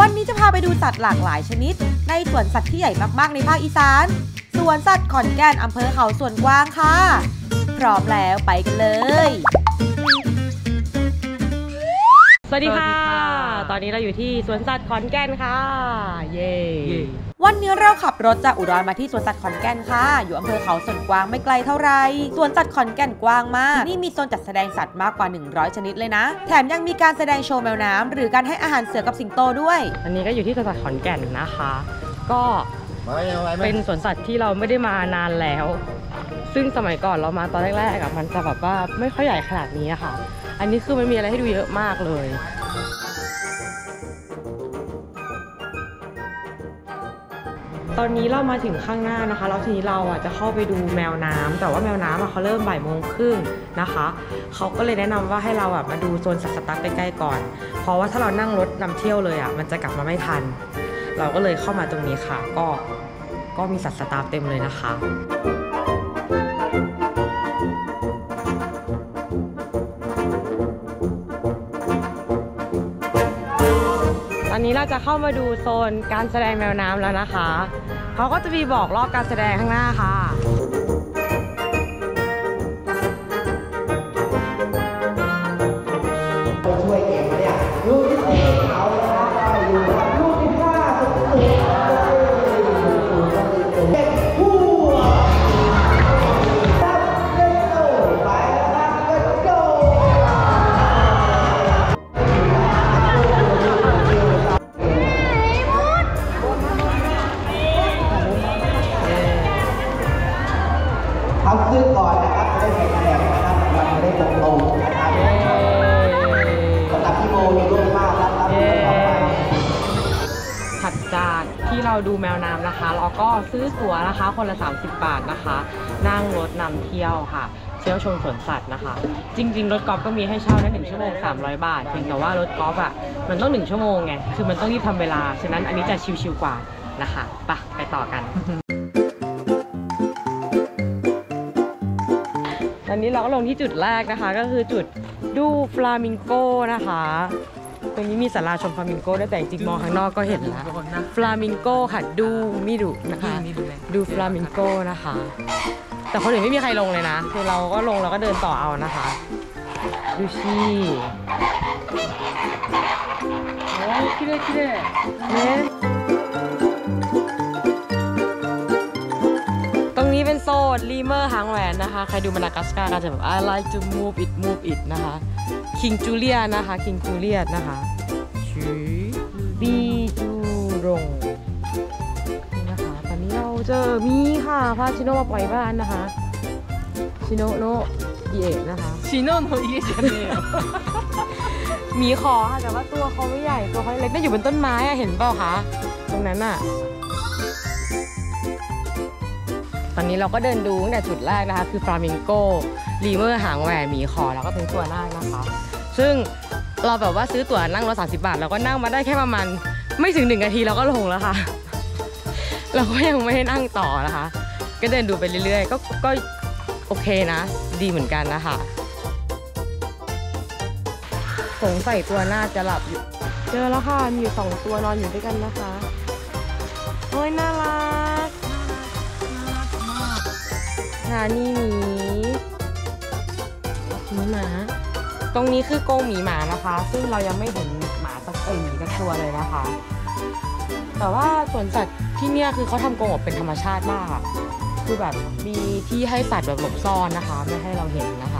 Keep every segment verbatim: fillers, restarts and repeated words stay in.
วันนี้จะพาไปดูสัตว์หลากหลายชนิดในสวนสัตว์ที่ใหญ่มากๆในภาคอีสานสวนสัตว์ขอนแก่นอำเภอเขาสวนกวางค่ะพร้อมแล้วไปกันเลยสวัสดีค่ะตอนนี้เราอยู่ที่สวนสัตว์ขอนแก่นค่ะเย้วันนี้เราขับรถจากอุดรมาที่สวนสัตว์ขอนแก่นค่ะอยู่อำเภอเขาสวนกวางไม่ไกลเท่าไรสวนสัตว์ขอนแก่นกว้างมากนี่มีโซนจัดแสดงสัตว์มากกว่าหนึ่งร้อยชนิดเลยนะแถมยังมีการแสดงโชว์แมวน้ำหรือการให้อาหารเสือกับสิงโตด้วยอันนี้ก็อยู่ที่สวนสัตว์ขอนแก่นนะคะก็เป็นสวนสัตว์ที่เราไม่ได้มานานแล้วซึ่งสมัยก่อนเรามาตอนแรกๆมันจะแบบว่าไม่ค่อยใหญ่ขนาดนี้ค่ะอันนี้คือมันมีอะไรให้ดูเยอะมากเลยตอนนี้เรามาถึงข้างหน้านะคะแล้วทีนี้เราอ่ะจะเข้าไปดูแมวน้ำแต่ว่าแมวน้ำอ่ะเขาเริ่มบ่ายโมงครึ่งนะคะเขาก็เลยแนะนำว่าให้เราอ่ะมาดูโซนสัตว์สตาร์ทใกล้ๆก่อนเพราะว่าถ้าเรานั่งรถนำเที่ยวเลยอ่ะมันจะกลับมาไม่ทันเราก็เลยเข้ามาตรงนี้ค่ะก็ก็มีสัตว์สตาร์ทเต็มเลยนะคะตอนนี้เราจะเข้ามาดูโซนการแสดงแมวน้ำแล้วนะคะเขาก็จะมีบอกรอบการแสดงข้างหน้าค่ะช่วยเก็บเนี่ยลูกที่เขาแล้วอยู่ลูกที่ห้าสุดสุดเด็กผู้ตับเล่นโตไปแล้วเล่นโตเขาซื้อก่อนนะครับจะได้แข็งแรงนะครับเราจะได้ตรงตรงนะครับสำหรับพี่โมมีลูกมากรับรับต่อไปถัดจากที่เราดูแมวน้ำนะคะเราก็ซื้อตั๋วนะคะคนละสามสิบบาทนะคะนั่งรถนำเที่ยวค่ะเที่ยวชมสวนสัตว์นะคะจริงๆรถกอล์ฟก็มีให้เช่าได้หนึ่งชั่วโมงสามร้อยบาทเพียงแต่ว่ารถกอล์ฟอ่ะมันต้องหนึ่งชั่วโมงไงคือมันต้องรีบทำเวลาฉะนั้นอันนี้จะชิลๆกว่านะคะไปไปต่อกันตอนนี้เราก็ลงที่จุดแรกนะคะก็คือจุดดูฟลามิงโกนะคะตรงนี้มีศาลาชมฟลามิงโกได้แต่จริงมองข้างนอกก็เห็นแล้วฟลามิงโกค่ะดูมิดุนะคะดูฟลามิงโกนะคะแต่คนอื่นไม่มีใครลงเลยนะคือเราก็ลงแล้วก็เดินต่อเอานะคะดูชีโอ้คิดเลยคิดเลยเนี่ยตรงนี้เป็นโซนลีเมอร์หางแหวนนะคะใครดูมาดากัสการ์ก็จะแบบ I like to move it move it นะคะคิงจูเลียนะคะคิงจูเลียนะคะชื่อบีจูรงนี่นะคะตอนนี้เราเจอมีค่ะพาชิโนมาปล่อยบ้านนะคะชิโนโนอิเอะนะคะชิโนโนอิเอะจะเนี่ยมีคอค่ะแต่ว่าตัวเขาไม่ใหญ่ตัวเขาเล็กน่าอยู่บนต้นไม้อะเห็นเปล่าคะตรงนั้นอะตอนนี้เราก็เดินดูตั้งแต่จุดแรกนะคะคือฟลามิงโกลีเมอร์หางแหวนหมีขอแล้วก็เป็นตัวนั่งนะคะซึ่งเราแบบว่าซื้อตั๋วนั่งรถสามสิบบาทเราก็นั่งมาได้แค่ประมาณไม่ถึงหนึ่งนาทีเราก็ลงแล้วค่ะเราก็ยังไม่ได้นั่งต่อนะคะก็เดินดูไปเรื่อยๆก็ก็โอเคนะดีเหมือนกันนะคะสงสัยตัวน่าจะหลับอยู่เจอแล้วค่ะมีอยู่สองตัวนอนอยู่ด้วยกันนะคะโอ้ยน่ารักค่ะนี่หมีหมีหมาตรงนี้คือกรงหมีหมานะคะซึ่งเรายังไม่เห็นหมาสักเอ้ยหมีสักตัวเลยนะคะแต่ว่าสวนสัตว์ที่เนี่ยคือเขาทำกรงออกเป็นธรรมชาติมากค่ะคือแบบมีที่ให้สัตว์แบบหลบซ่อนนะคะไม่ให้เราเห็นนะคะ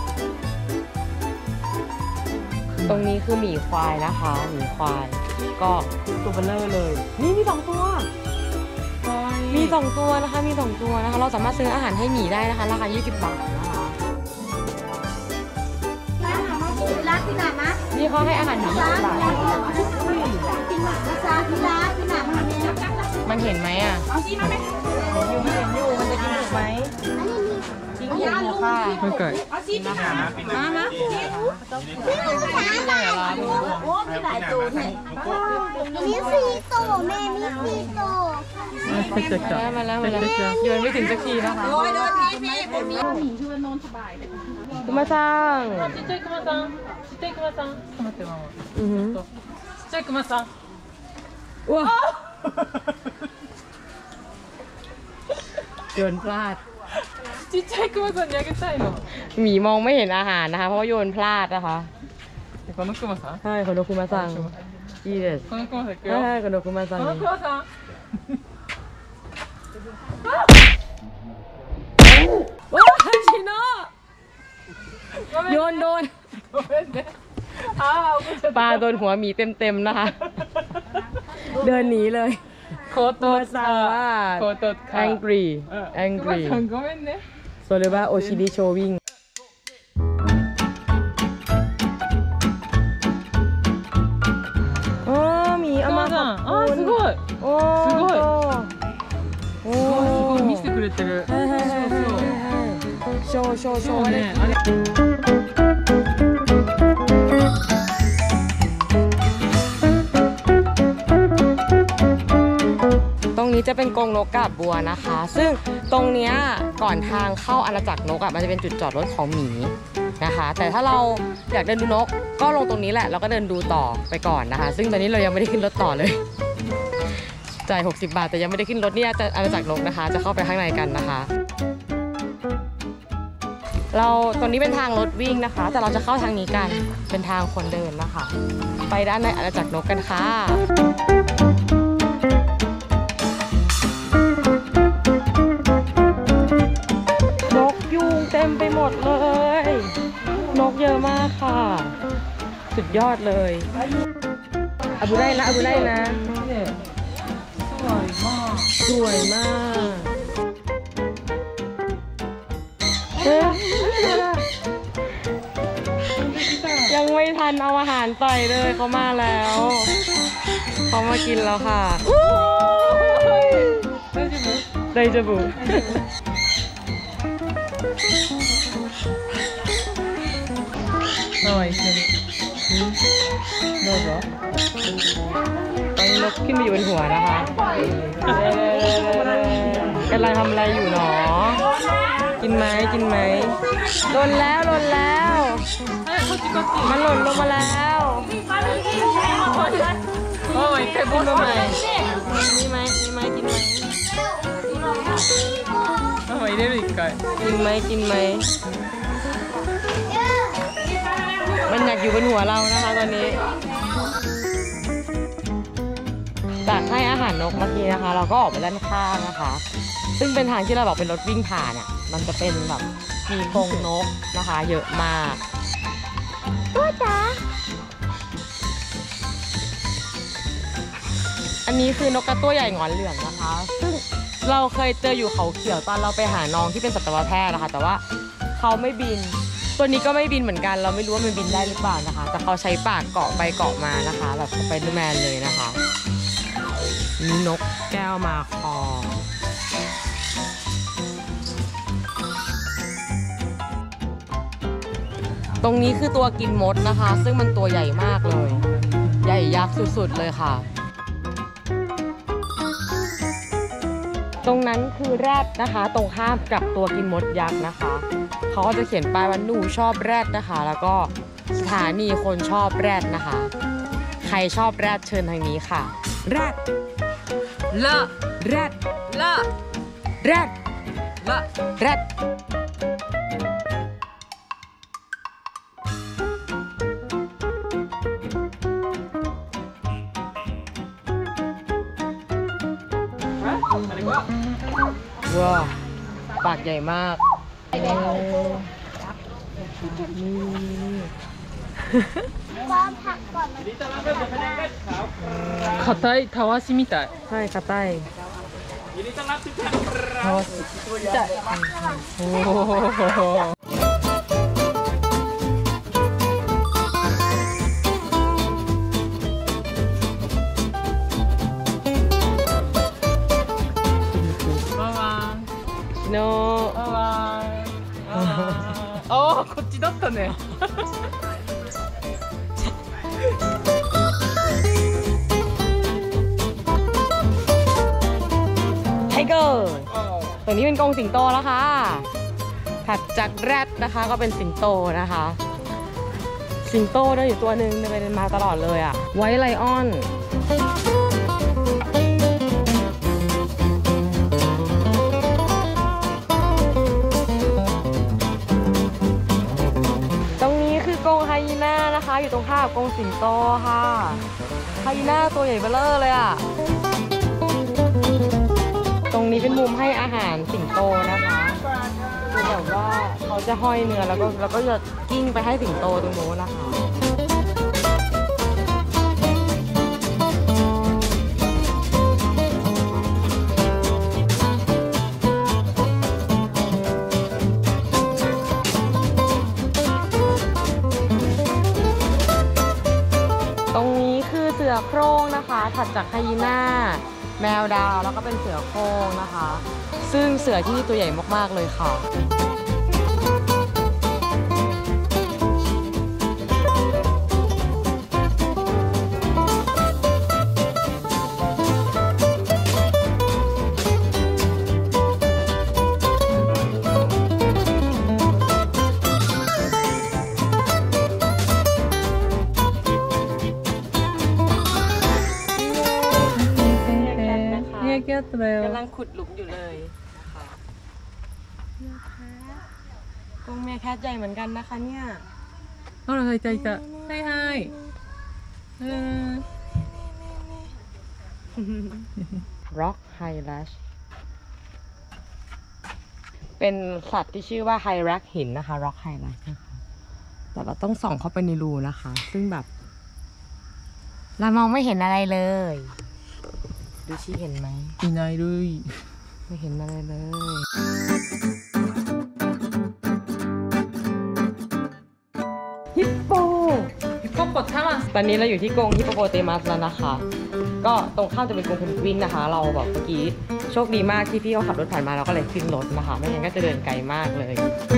ตรงนี้คือหมีควายนะคะหมีควายก็ตัวเบลเลอร์เลยนี่มีสองตัวมีสองตัวนะคะมีสองตัวนะคะเราสามารถซื้ออาหารให้หมีได้นะคะราคายี่สิบบาทนะคะนี่เขาให้อาหารหมียี่สิบบาทมันเห็นไหมอ่ะอยู่ไม่เห็นอยู่มันจะกินถูกไหมกินอยู่ค่ะไม่เกิดนะคะมามาโอ้มีหลายตัวเนี่ยมีสี่ตัวแม่มีสี่ตัวไม่เกิดจ้ะมาแล้วมาแล้วโยนไม่ถึงสักทีนะคะโดยโดยพี่พี่ผมมีหมีชื่อว่านนสบายกุมาซังちっちゃいクマさんちっちゃいクマさんちょっと待ってママうんちっちゃいクマさんว้าโยนพลาดจิใจกลัวสัญญากันใช่หรอหมีมองไม่เห็นอาหารนะคะเพราะโยนพลาดนะคะคนนกคุมาซังใช่คนนกคุมาซังอีเดสคนนกคุมาซังใช่คนนกคุมาซังว้าวชิโน่โยนโดนปลาโดนหัวหมีเต็มๆนะคะเดินหนีเลยโคโตะซังว่า angry angry โซเลบะโอชิดิโชวิ่งโอ้หมีเอามาขอบคุณすごいโอ้すごいโอ้すごい見せてくれてるโชว์โชว์โชว์ねตรงนี้จะเป็นกรงนกกาบบัวนะคะซึ่งตรงเนี้ยก่อนทางเข้าอาณาจักรนกอ่ะมันจะเป็นจุดจอดรถของหมีนะคะแต่ถ้าเราอยากเดินดูนกก็ลงตรงนี้แหละเราก็เดินดูต่อไปก่อนนะคะซึ่งตอนนี้เรายังไม่ได้ขึ้นรถต่อเลยจ่ายหกสิบบาทแต่ยังไม่ได้ขึ้นรถเนี่ยจะอาณาจักรนกนะคะจะเข้าไปข้างในกันนะคะเราตรงนี้เป็นทางรถวิ่งนะคะแต่เราจะเข้าทางนี้กันเป็นทางคนเดินนะคะไปด้านในอาณาจักรนกกันค่ะนกยูงเต็มไปหมดเลยนกเยอะมากค่ะสุดยอดเลยอาบูได้นะอาบูได้นะสวยมากสวยมากยังไม่ทันเอาอาหารใส่เลยเขามาแล้วเขามากินแล้วค่ะได้จะบุหน่อยสิดูเหรอตอนนี้นกขึ้นมาอยู่บนหัวนะคะกำลังทำอะไรอยู่หนอกินไหมกินไหมหล่นแล้วหล่นแล้วมันหล่นลงมาแล้วโอ้ยกินมาใหม่มีไหมมีไหมกินไหมโอ้ยได้อีกไก่กินไหมกินไหมมันอยากอยู่บนหัวเรานะคะตอนนี้จากให้อาหารนกเมื่อกี้นะคะเราก็ออกไปด้านข้างนะคะซึ่งเป็นทางที่เราบอกเป็นรถวิ่งผ่านอ่ะมันจะเป็นแบบมีกรงนกนะคะเยอะมากตัวจ๋าอันนี้คือนกกระตั้วใหญ่หงอนเหลืองนะคะซึ่งเราเคยเจออยู่เขาเขียวตอนเราไปหาน้องที่เป็นสัตวแพทย์นะคะแต่ว่าเขาไม่บินตัวนี้ก็ไม่บินเหมือนกันเราไม่รู้ว่ามันบินได้หรือเปล่านะคะแต่เขาใช้ปากเกาะไปเกาะมานะคะแบบสไปเดอร์แมนเลยนะคะมีนกแก้วมาคอตรงนี้คือตัวกินมดนะคะซึ่งมันตัวใหญ่มากเลยใหญ่ยักษ์สุดๆเลยค่ะตรงนั้นคือแรดนะคะตรงข้ามกับตัวกินมดยักษ์นะคะเขาก็จะเขียนป้ายว่าหนูชอบแรดนะคะแล้วก็สถานีคนชอบแรดนะคะใครชอบแรดเชิญทางนี้ค่ะแรดละแรดละแรดละแรดว้าวปากใหญ่มาก硬いたわしみたい。はい、硬い。たわし。痛い。おお。昨日。ああ、こっちだったね。ไทเกอร์ตัวนี้เป็นกรงสิงโตแล้วค่ะถัดจากแรดนะคะก็เป็นสิงโตนะคะ สิงโตเดินอยู่ตัวหนึ่งเดินมาตลอดเลยอ่ะไวท์ไลออนอยู่ตรงข้ามกรงสิงโตค่ะไฮยีน่าตัวใหญ่เบ้อเร่อเลยอ่ะตรงนี้เป็นมุมให้อาหารสิงโตนะคะคือแบบว่าเขาจะห้อยเนื้อแล้วก็แล้วก็จะกิ้งไปให้สิงโตตรงโน้นนะคะเสือโคร่งนะคะถัดจากไฮยีน่าแมวดาวแล้วก็เป็นเสือโคร่งนะคะซึ่งเสือที่นี่ตัวใหญ่มากๆเลยค่ะกำลังขุดหลุมอยู่เลยนะคะกรงเมียแคทใหญ่เหมือนกันนะคะเนี่ยเอาเลยใจจะให้ให้ร็อกไฮแลชเป็นสัตว์ที่ชื่อว่าไฮแร็กหินนะคะร็อกไฮแลชนะคะแต่เราต้องส่องเข้าไปในรูนะคะซึ่งแบบเรามองไม่เห็นอะไรเลยดูชี้เห็นไหมอีนายด้วยไม่เห็นอะไรเลยฮิปโปฮิปโปโปเตมัสตอนนี้เราอยู่ที่กรงฮิปโปโปเตมัสแล้วนะคะก็ตรงข้ามจะเป็นกรงเพนกวินนะคะเราแบบเมื่อกี้โชคดีมากที่พี่เขาขับรถผ่านมาเราก็เลยขึ้นรถนะคะไม่งั้นก็จะเดินไกลมากเลย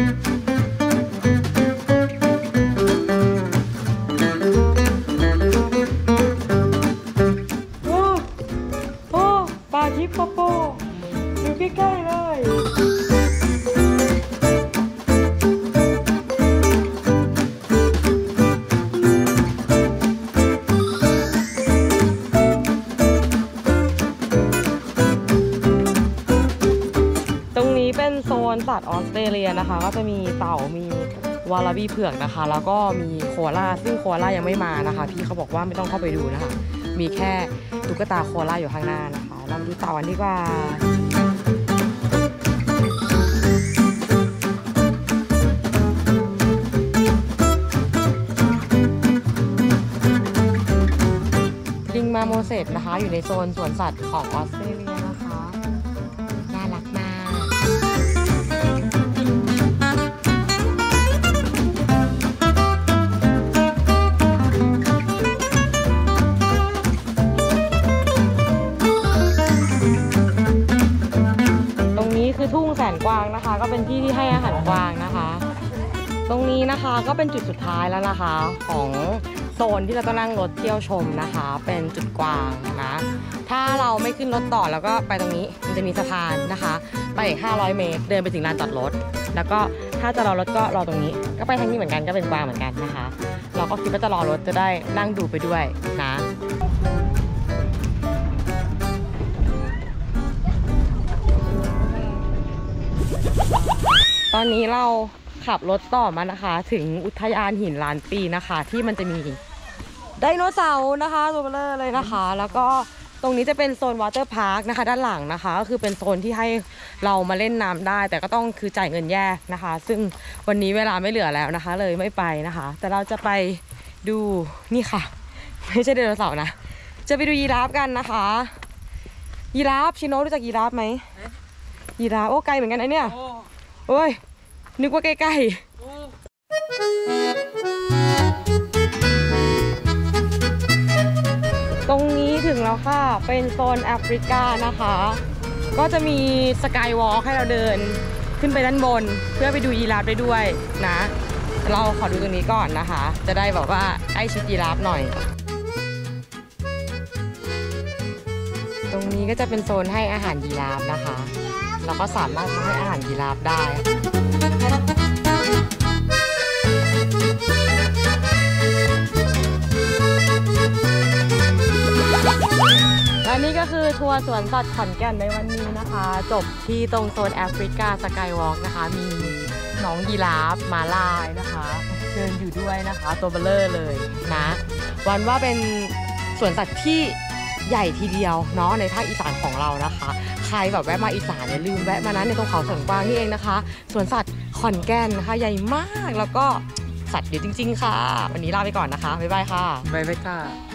ฮิปโปโปอยู่ใกล้ๆเลยตรงนี้เป็นโซนสัตว์ออสเตรเลียนะคะก็จะมีเต่ามีวาลาบี้เผือกนะคะแล้วก็มีโคอาล่าซึ่งโคอาล่ายังไม่มานะคะพี่เขาบอกว่าไม่ต้องเข้าไปดูนะคะมีแค่ตุ๊กตาโคอาล่าอยู่ข้างหน้านะคะเรามาดูเต่ากันดีกว่าลิงมาโมเสสนะคะอยู่ในโซนสวนสัตว์ของออสเตรเลียนะคะน่ารักมากทุ่งแสนกวางนะคะก็เป็นที่ที่ให้อาหารกวางนะคะตรงนี้นะคะก็เป็นจุดสุดท้ายแล้วนะคะของโซนที่เราต้องนั่งรถเที่ยวชมนะคะเป็นจุดกวางนะถ้าเราไม่ขึ้นรถต่อแล้วก็ไปตรงนี้มันจะมีสะพานนะคะไปอีกห้าร้อยเมตรเดินไปถึงลานจอดรถแล้วก็ถ้าจะรอรถก็รอตรงนี้ก็ไปทางนี้เหมือนกันก็เป็นกวางเหมือนกันนะคะเราก็คิดว่าจะรอรถจะได้นั่งดูไปด้วยนะตอนนี้เราขับรถต่อมานะคะถึงอุทยานหินล้านปีนะคะที่มันจะมีไดโนเสาร์นะคะตัวเบลอเลยนะคะแล้วก็ตรงนี้จะเป็นโซนวอเตอร์พาร์คนะคะด้านหลังนะคะก็คือเป็นโซนที่ให้เรามาเล่นน้ำได้แต่ก็ต้องคือจ่ายเงินแยกนะคะซึ่งวันนี้เวลาไม่เหลือแล้วนะคะเลยไม่ไปนะคะแต่เราจะไปดูนี่ค่ะไม่ใช่ไดโนเสาร์นะจะไปดูยีราฟกันนะคะยีราฟชิโนรู้จักยีราฟไหมยีราฟโอ้ไกลเหมือนกันไอเนี่ยโอ้ยนึกว่าใกล้ๆตรงนี้ถึงแล้วค่ะเป็นโซนแอฟริกานะคะก็จะมีสกายวอล์กให้เราเดินขึ้นไปด้านบนเพื่อไปดูยีราฟได้ด้วยนะเราขอดูตรงนี้ก่อนนะคะจะได้บอกว่าใกล้ชิดยีราฟหน่อยตรงนี้ก็จะเป็นโซนให้อาหารยีราฟนะคะเราก็สามารถให้อาหารยีราฟได้และนี่ก็คือทัวร์สวนสัตว์ขอนแก่นในวันนี้นะคะจบที่ตรงโซนแอฟริกาสกายวอล์กนะคะมีน้องยีราฟมาลายนะคะเดินอยู่ด้วยนะคะตัวเบลเลอร์เลยนะวันว่าเป็นสวนสัตว์ที่ใหญ่ทีเดียวเนาะในภาคอีสานของเรานะคะใครแบบแวะมาอีสานอย่าลืมแวะมานะในตรงเขาสวนกวางนี่เองนะคะสวนสัตว์ขอนแก่นนะคะใหญ่มากแล้วก็สัตว์เยอะจริงๆค่ะวันนี้ลาไปก่อนนะคะบ๊ายบายค่ะバイバイか